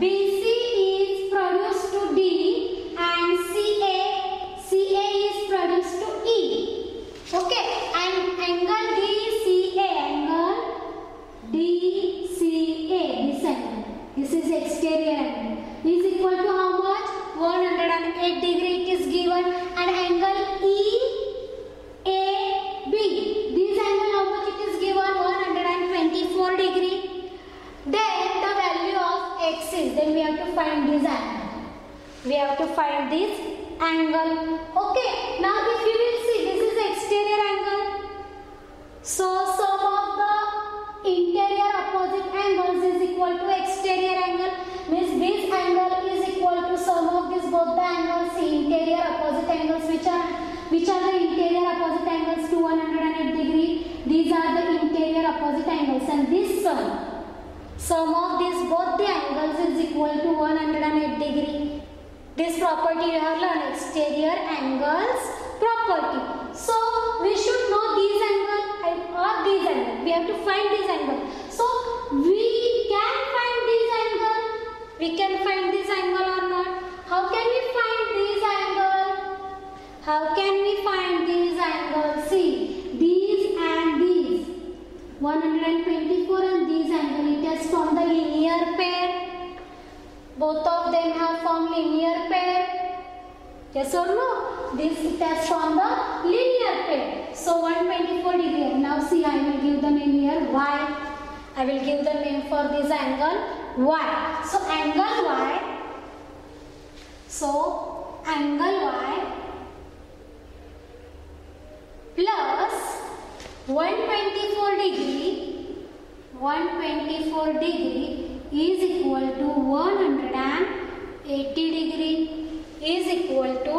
BC is produced to D and CA is produced to E. Okay, and angle DCA, this angle, this is exterior angle, is equal to how much? 108 degree it is given, and angle EAB, this angle how much it is given? 124 degree. Then the value of x is, then we have to find this angle. We have to find this angle. Okay, now if you will see, this is exterior angle. So sum of the interior opposite angles is equal to exterior angle. Means this angle is equal to sum of this both the angles. See, interior opposite angles, which are the interior opposite angles to 108 degree. These are the interior opposite angles, and this sum of these both the angles is equal to 108 degree. This property you have learned, exterior angles property. So we should know these angle or these angle. We have to find this angle. So we can find this angle. We can find this angle or not? How can we find this angle? How can we find these angles? See, these and these, 124 and these angle, it has formed the linear pair. Both of them have formed linear pair. Yes or no? This it has formed the linear pair. So 124 degree. Now see, I will give the name here Y. I will give the name for this angle Y. So angle Y. So angle Y plus 124 degree is equal to 180 degree, is equal to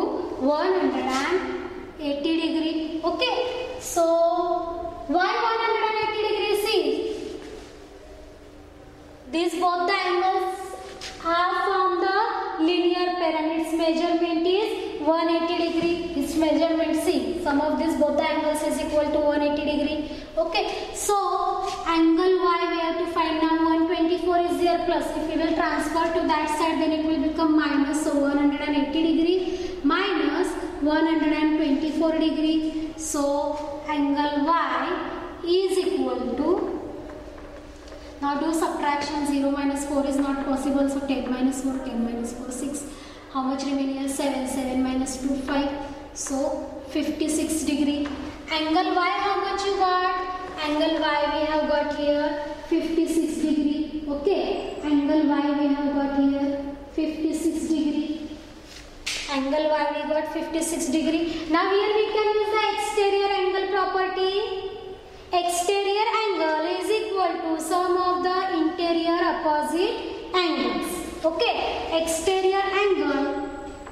180 degree. Okay, so why 180 degree? See, these both the angles have formed the linear pair and its measurement is 180 degree. Its measurement, see, sum of this both the angles is equal to 180 degree. Okay, so angle Y we have to find. Now 124 is there plus. If we will transfer to that side, then it will become minus. So 180 degree minus 124 degree. So angle Y is equal to, now do subtraction. 0 minus 4 is not possible. So 10 minus 4, 10 minus 4, 6. How much remaining here? 7. 7 minus 2, 5. So 56 degree. Angle Y, how much you got? Angle Y we have got here 56 degree. Okay. Angle Y we have got here 56 degree. Angle Y we got 56 degree. Now here we can use the exterior angle property. Exterior angle is equal to sum of the interior opposite angles. Okay. Exterior angle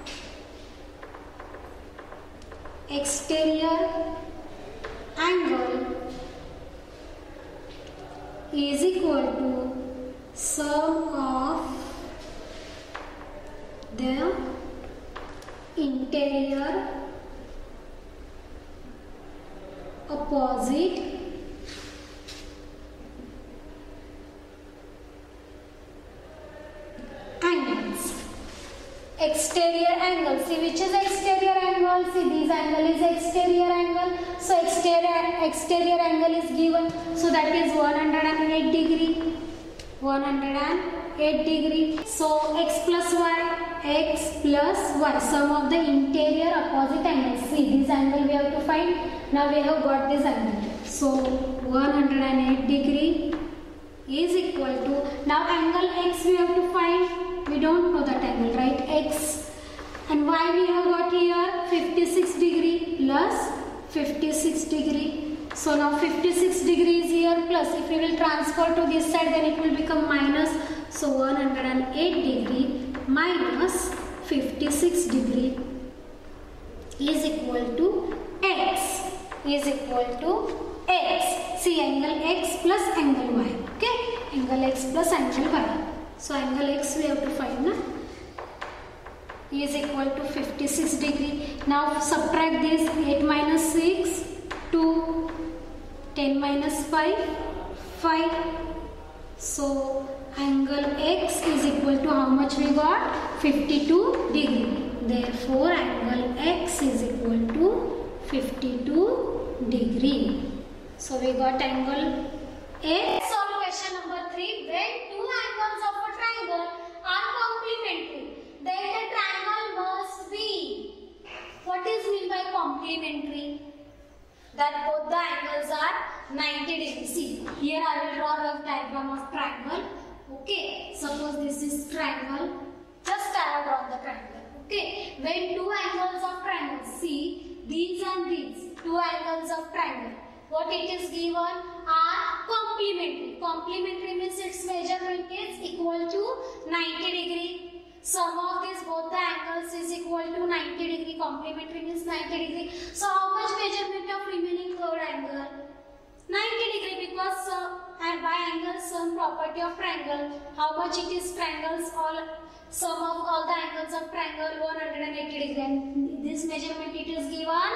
is equal to sum of the interior opposite angles. Exterior angle, see which is exterior angle? See, this angle is exterior angle. So exterior angle is given. So that is 108 degree. 108 degree. So x plus y, sum of the interior opposite angles. See, this angle we have to find. Now we have got this angle. So 108 degree is equal to, now angle x we have to find. We don't know that angle, right? X and y we have got here 56 degree plus 56 degree. So now 56 degree is here plus. If we will transfer to this side, then it will become minus. So 108 degree minus 56 degree is equal to x. Is equal to x. See, angle x plus angle y. Okay, angle x plus angle y. So angle x we have to find, na? Is equal to 56 degree. Now subtract this. 8 minus 6, 2. 10 minus 5, 5. So angle X is equal to how much we got? 52 degree. Therefore angle X is equal to 52 degree. So we got angle X. Solve question number 3. When two angles of a triangle are complementary, then the triangle must be. What is mean by complementary? That both the angles are 90 degrees. See, here I will draw a rough diagram of triangle. Okay, suppose this is triangle. Just I have drawn the triangle. Okay, when two angles of triangle, see these and these two angles of triangle, what it is given are complementary. Complementary means its measurement is equal to 90 degree. Sum of these both the angles is equal to 90 degree. Complementary means 90 degree. So how much measurement of remaining third angle? 90 degree, because and by angle sum property of triangle, how much it is triangles, all sum of all the angles of triangle 180 degree, and this measurement it is given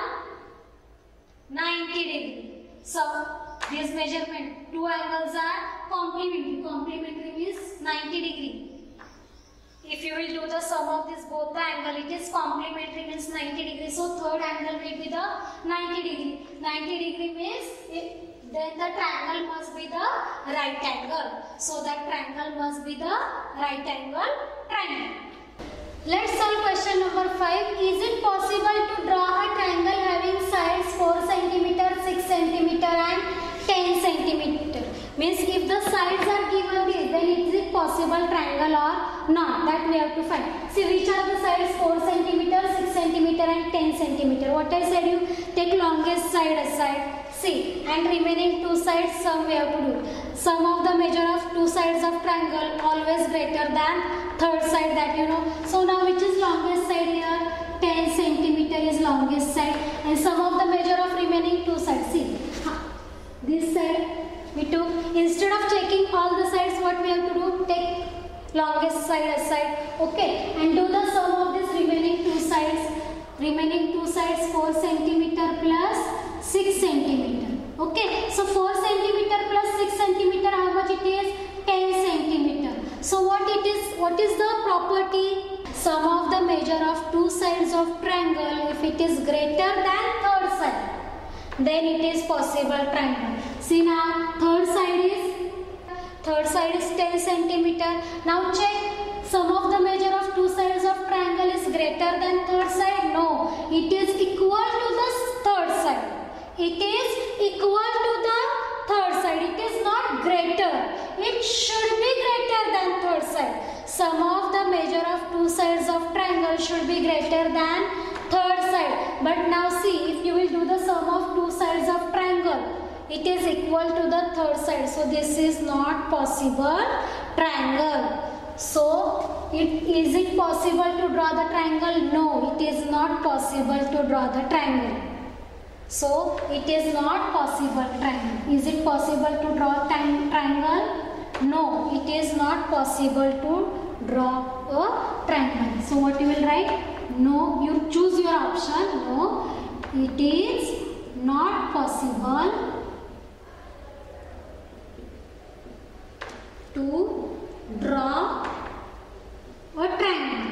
90 degree. So this measurement two angles are complementary. Complementary means 90 degree. If you will do the sum of this both the angle, it is complementary means 90 degree. So third angle will be the 90 degree. 90 degree means then the triangle must be the right angle. So that triangle must be the right angle triangle. Let's solve question number 5. Is it possible to draw a triangle having sides 4 cm, 6 cm and 10 cm? Means if the sides are given this, then is it possible triangle or not? That we have to find. See which are the sides 4 cm, 6 cm and 10 cm. What I said, you take longest side aside. See, and remaining two sides sum we have to do. Sum of the measure of two sides of triangle always greater than third side, that you know. So now which is longest side here? 10 cm is longest side, and sum of the measure of remaining two sides. See, this side we took, instead of checking all the sides, what we have to do? Take longest side aside. Okay, and do the sum of this remaining two sides. Remaining two sides 4 cm plus 6 cm. Okay, so 4 cm plus 6 cm, how much it is? 10 cm. So what it is? What is the property? Sum of the measure of two sides of triangle, if it is greater than third side, then it is possible triangle. See now, third side is 10 cm. Now check. Sum of the measure of two sides of triangle is greater than third side? No, it is equal to the third side. It is equal to the third side. It is not greater. It should be greater than third side. Sum of the measure of two sides of triangle should be greater than third side. But now see, if you will do the sum of two sides of triangle, it is equal to the third side. So this is not possible triangle. So, is it possible to draw the triangle? No, it is not possible to draw the triangle. So, it is not possible triangle. Is it possible to draw triangle? No, it is not possible to draw a triangle. So, what you will write? No, you choose your option. No, it is not possible to draw a triangle.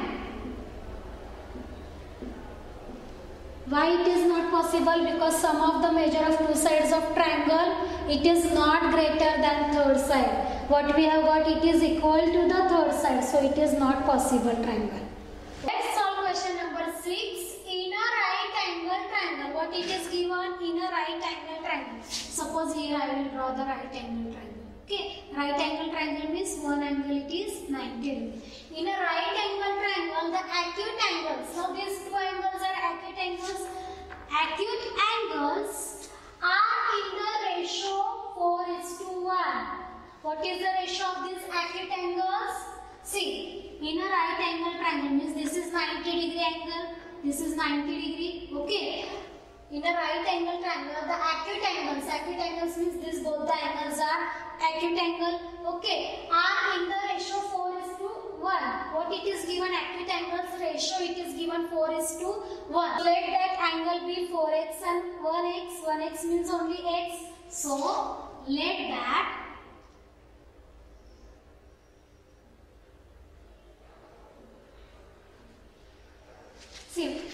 Why it is not possible? Because sum of the measure of two sides of triangle, it is not greater than third side. What we have got, it is equal to the third side. So it is not possible triangle. Let's solve question number 6. In a right angle triangle, what it is given? In a right angle triangle. Suppose here I will draw the right angle triangle. Okay, right angle triangle means one angle it is 90 degree. In a right angle triangle, the acute angles, now these two angles are acute angles. Acute angles are in the ratio 4:1. What is the ratio of these acute angles? See, in a right angle triangle means this is 90 degree angle, this is 90 degree. Okay. In a right angle triangle, the acute angles means this both the angles are acute angle, okay, are in the ratio 4:1. What it is given, acute angles ratio, it is given 4:1. Let that angle be 4x and 1x. 1x means only x. So let that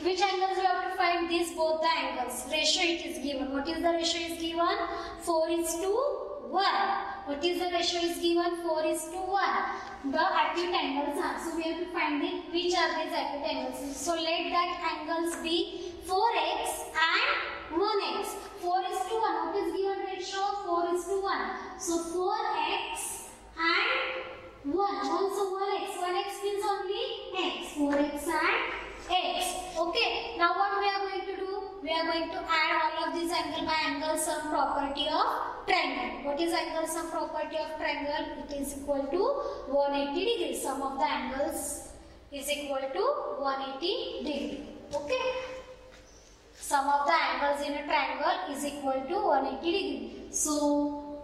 Which angles we have to find? These both the angles. Ratio it is given. What is the ratio is given? 4:1. What is the ratio is given? 4:1. The acute angles are. So we have to find which are these acute angles. So let that angles be 4x and 1x. 4:1. What is given ratio? 4:1. So 4x and 1. Also 1x. 1x means only x. 4x and x. Okay. Now what we are going to do? We are going to add all of these angles by angle sum property of triangle. What is angle sum property of triangle? It is equal to 180 degrees. Sum of the angles is equal to 180 degree. Okay. Sum of the angles in a triangle is equal to 180 degree. So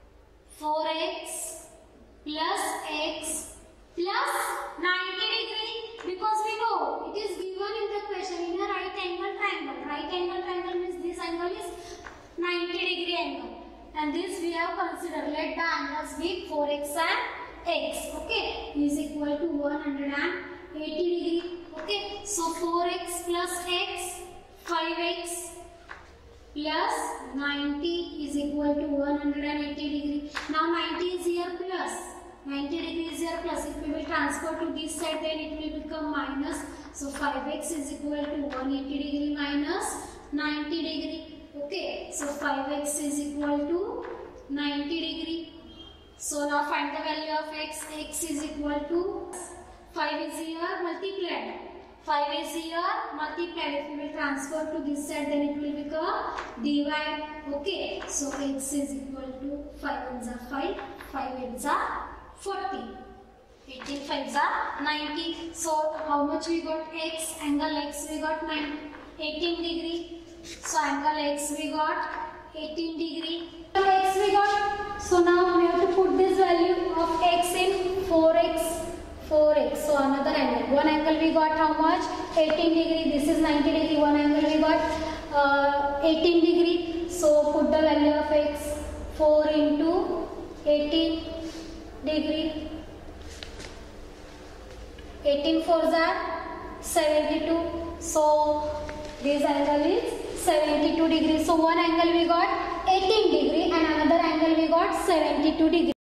4x plus x plus 90 degree, because we know it is given in the question in a right angle triangle. Right angle triangle means this angle is 90 degree angle, and this we have considered. Let the angles be 4x and x. Okay, is equal to 180 degree. Okay, so 4x plus x, 5x plus 90 is equal to 180 degree. Now 90 is here plus. 90 degree is here plus. If we will transfer to this side, then it will become minus. So 5x is equal to 180 degree minus 90 degree. Okay. So 5x is equal to 90 degree. So now find the value of x. X is equal to 5 is here multiplied. 5 is here multiplied. If we will transfer to this side, then it will become divide. Okay. So x is equal to 5 ones are 5. 5 8s are 40. 18 5s are 90. So how much we got x? Angle x we got 18 degree. So angle x we got 18 degree. X we got. So now we have to put this value of x in 4x. 4x. So another angle. One angle we got how much? 18 degree. This is 90 degree. One angle we got 18 degree. So put the value of x. 4 into 18 degree. 18 4s are 72. So this angle is 72 degree. So one angle we got 18 degree and another angle we got 72 degree.